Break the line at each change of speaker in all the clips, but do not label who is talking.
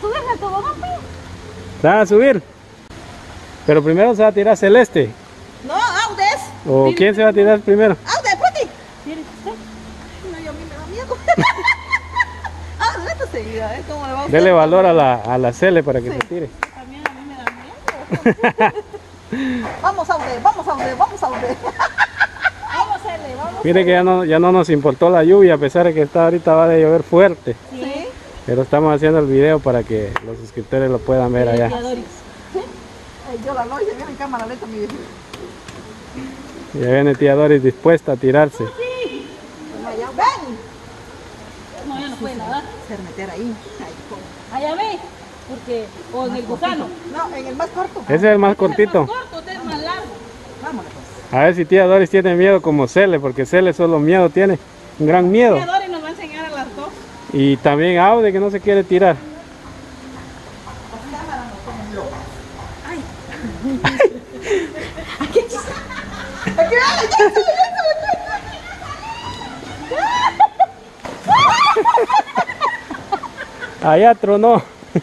subir al tobogán, pues.
¿Se van a subir? Pero primero se va a tirar Celeste.
No, Audes.
¿O quién se va a tirar primero?
Audes, Puti.
¿Quiere usted?
No, yo a mí me da miedo. Ah, esto seguida, ¿eh? ¿Cómo le va a usted?
Dele valor a la Cele para que
Sí.
se tire.
También a mí me da miedo.
Vamos, Audes, vamos, Audes, vamos, Audes.
Vamos a hacerle, vamos.
Mire que ya no nos importó la lluvia, a pesar de que ahorita va a llover fuerte.
Sí.
Pero estamos haciendo el video para que los suscriptores lo puedan ver allá.
Tía Doris.
Ay, yo la noche viene en cámara lenta, mi viejo.
Ya viene tía Doris dispuesta a tirarse.
Sí.
Allá, ven.
No, ya no puede nadar.
Se meter ahí. Ay, ¿cómo?
Allá ve. Porque, o en el gusano.
No, en el más corto.
Ese es el más cortito.
Es más corto, este es más largo.
Vámonos, pues.
A ver si tía Doris tiene miedo como Cele, porque Cele solo miedo tiene. Un gran miedo.
Tía Doris nos va a enseñar a las dos.
Y también Aude que no se quiere tirar.
Aquí vale,
Allá tronó.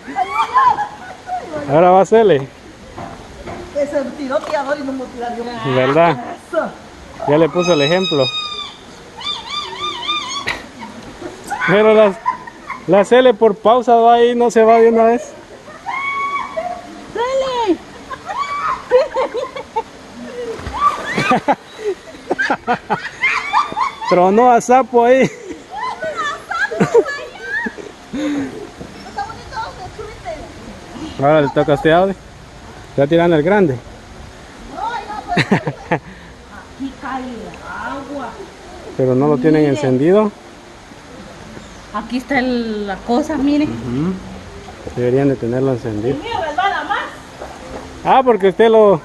Ahora va Cele.
que se tiró tirador y no me tirar yo.
¿Verdad?
Eso.
Ya le puso el ejemplo. Pero la Cele por pausa va ahí, no se va de una vez.
¡Dale!
Tronó a sapo ahí.
Está bonito, Audes, subiste.
Ahora le toca a este Aude. Está tirando el grande.
No, ay, no, pues.
Aquí cae el agua.
Pero no lo tienen
Mire.
encendido.
Aquí está la cosa, mire.
Deberían de tenerlo encendido.
El mío resbala más.
Ah, porque usted lo...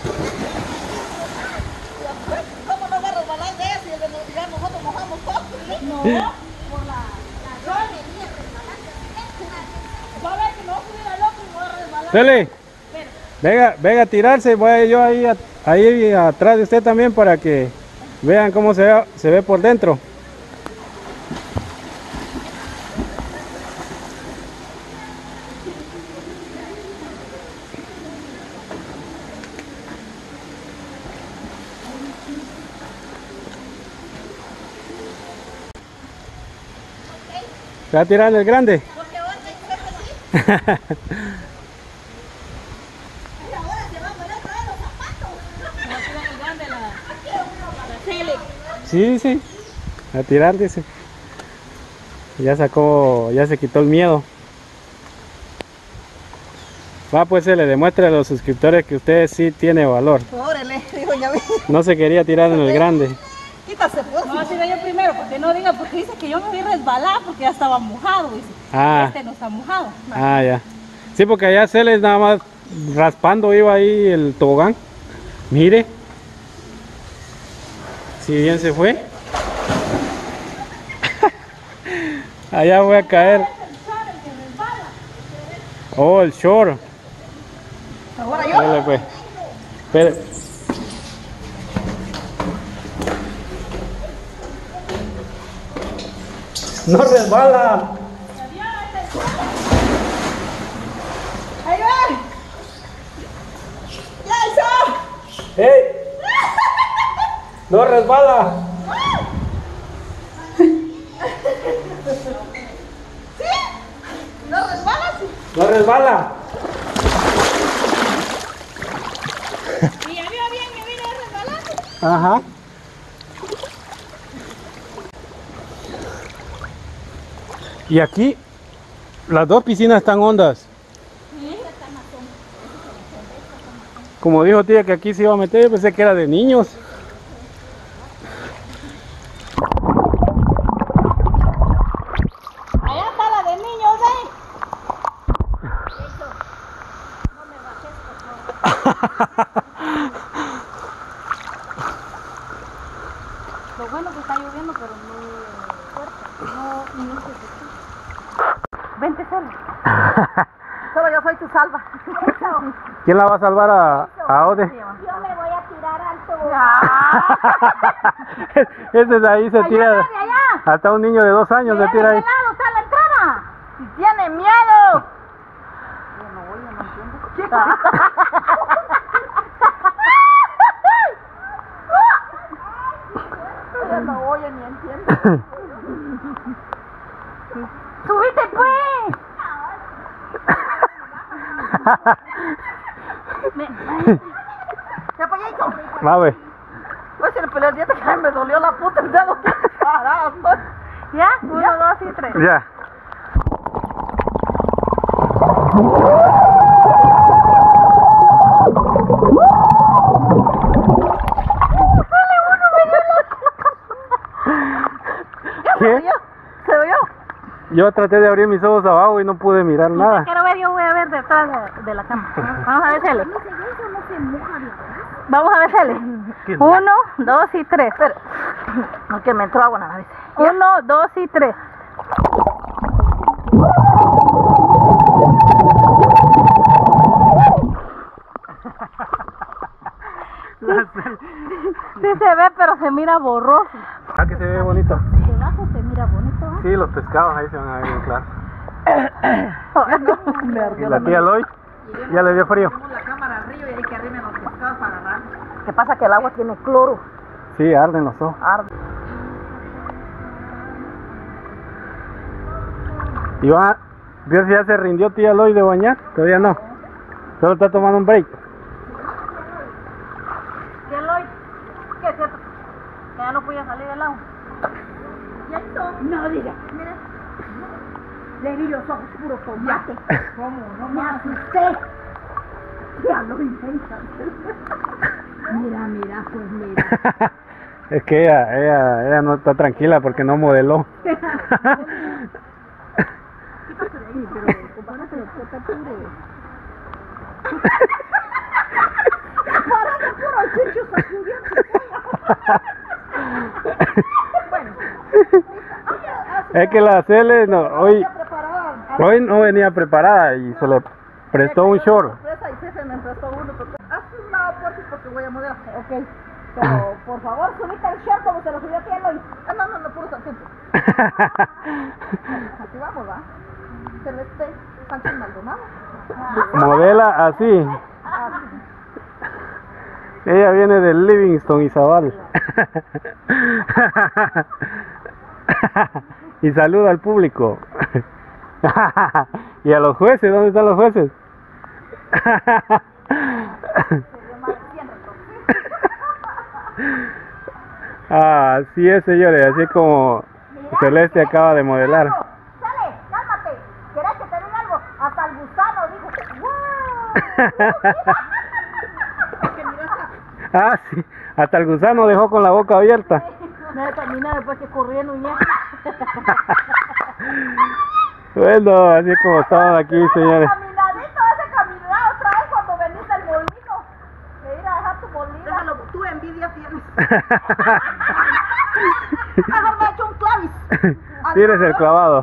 ¿Cómo no va a resbalar de eso? Y el de ya nosotros mojamos todo.
No, por la zona. Va a ver que no va a subir al otro y voy a resbalar.
Cele, venga a tirarse. Voy yo ahí atrás de usted también para que vean cómo se ve por dentro. ¿Se va a tirar el grande?
Porque ahora hay que hacer así. Y ahora se van a poner otra vez los zapatos.
Va a tirar el grande la tele.
Sí, sí. A tirar, dice. Ya se quitó el miedo. Va, pues se le demuestra a los suscriptores que usted sí tiene valor.
Órale, dijo ya vi.
No se quería tirar en el grande.
Quítase, pues.
No, así yo primero, porque no diga, porque dice que yo me voy a resbalar porque ya estaba mojado, dice.
Ah.
Este no está mojado.
Ah, ya. Sí, porque allá se les nada más raspando iba ahí el tobogán. Mire. Si bien se fue. Allá voy a caer. Oh, el short.
Ahora yo.
Dale, pues. Espere. No resbala.
Ahí va. Ya hizo.
¡Ey! No resbala.
No resbalas.
No resbala.
Y ya vio bien, me vine resbalando.
Ajá. Y aquí las dos piscinas están hondas. Como dijo tía que aquí se iba a meter, yo pensé que era de niños.
Allá está la de niños, ¿eh? Lo bueno que está lloviendo, pero no fuerte. No se escucha. Vente solo.
Solo yo soy tu salva.
¿Quién la va a salvar a Ode?
Yo me voy a tirar al tobogán.
Ese de ahí se tira.
de allá.
Hasta un niño de 2 años se tira ahí.
lado está la entrada.
Si tiene miedo. Ella no oye ni entiende.
¡Subite, pues!
¿Qué apoyadito?
Va, güey.
Pues si le peleé el diente que me dolió la puta el dedo. Parado, pues.
¿Ya? 1, 2 y 3.
Ya. ¿Qué?
¿Se oyó?
Yo traté de abrir mis ojos abajo y no pude mirar nada.
Quiero ver, yo voy a ver detrás de la cama. Vamos a ver, Cele. Vamos a ver, Cele. 1, 2 y 3.
Espera. No, que me entró agua en la nariz.
1, 2 y 3. Sí se ve, pero se mira borroso.
Ah, que se ve bonito.
Debajo se mira bonito, ¿eh?
Sí, los pescados ahí se van a ver bien claros.
Me
Y
ardió
la tía Loy ya le dio frío.
la cámara al río y hay que arrimen los pescados para agarrar. ¿Qué pasa? Que el agua tiene cloro.
Sí, arden los ojos.
Arde.
Y va a ver si ya se rindió tía Loy de bañar. Todavía no. Solo está tomando un break.
¿Qué Loy? ¿Qué es cierto? Que ya no podía salir del agua.
¿Ya hizo?
No diga.
Mira.
Le vi los ojos puro tomate.
¿Cómo? No
Me
más.
asusté. Ya lo intentan. Mira, pues mira.
Es que ella no está tranquila porque no modeló.
Sí, pero compárate los protectores. Parate puro chicho sacudiendo.
Bueno.
Es que la Cele no, hoy
Preparada.
no venía preparada y se le prestó un short.
Sorpresa y César me prestó uno. Haz un lado porque voy a modelar. Ok. Pero por favor, subite el short como se lo subió a ti Eloy. No, puro sargento. Así vamos, ¿va? Celeste Sánchez Maldonado.
Modela así. Ella viene de Livingston y Zabal. Y saluda al público. Y a los jueces, ¿dónde están los jueces? Ah, así es, señores, así como Celeste acaba de modelar.
Sale, cálmate. ¿Querés que te diga algo? Hasta el gusano dijo. ¡Wow!
Ah, sí, hasta el gusano dejó con la boca abierta.
Me termina después que corriendo y ya.
Bueno, así es como estamos aquí, señores.
Caminadito, ese caminado otra vez cuando veniste al molino. Que ir a dejar tu molino. Déjalo, tú envidia tienes. Mejor me he hecho un clavis.
Tienes el clavado.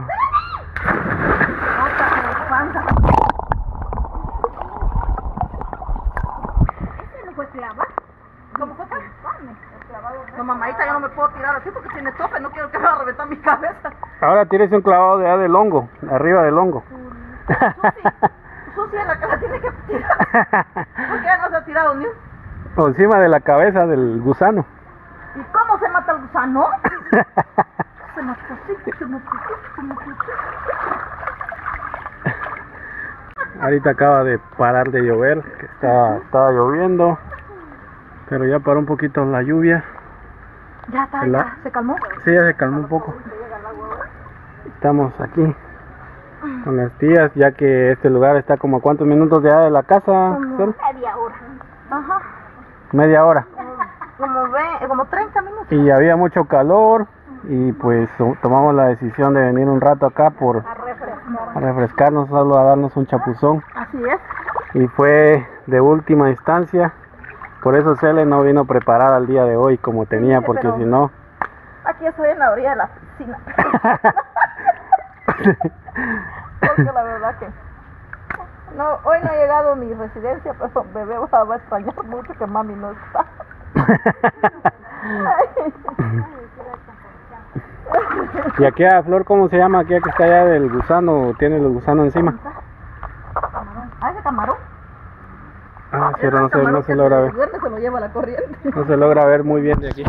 ¿Ese no fue clava?
¿Cómo fue? No, mamadita, yo no me puedo tirar así porque tiene tope. No quiero que me va a reventar mi cabeza.
Ahora tienes un clavado de del hongo, arriba del hongo.
Susi es la que la tiene que tirar. Porque ya no se ha tirado ni un.
Por encima de la cabeza del gusano.
¿Y cómo se mata el gusano? Se mató así, se mató así, se mató así.
Ahorita acaba de parar de llover, que estaba lloviendo, pero ya paró un poquito la lluvia.
Ya está,
¿Verdad?
ya se calmó.
Sí, ya se calmó un poco. Estamos aquí con las tías, ya que este lugar está como a cuántos minutos de allá de la casa. Sol?
Media hora. Ajá.
Media hora.
Como 30 minutos.
Y había mucho calor y pues tomamos la decisión de venir un rato acá a refrescarnos, solo a darnos un chapuzón.
Así es.
Y fue de última instancia, por eso Cele no vino preparada el día de hoy como tenía,
Sí,
porque
pero
si no...
Aquí estoy en la orilla de la piscina. Porque la verdad que... No, hoy no ha llegado mi residencia, pero bebé va a extrañar mucho que mami no está.
¿Y aquella flor cómo se llama? Aquella que está allá del gusano, tiene el gusano encima.
¿Ah, ese camarón?
pero no se logra ver.
Se lo lleva la corriente.
No se logra ver muy bien de aquí.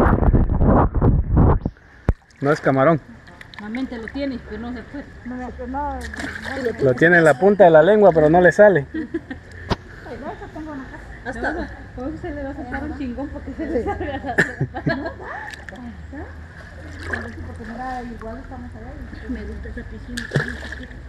No es camarón.
Normalmente lo tienes, pero no se puede.
Lo tiene en la punta de la lengua, pero no le sale.
Hasta
Hoy se le va a sacar un chingón porque se le salga la
porque mira, igual estamos allá y
me gusta esa piscina.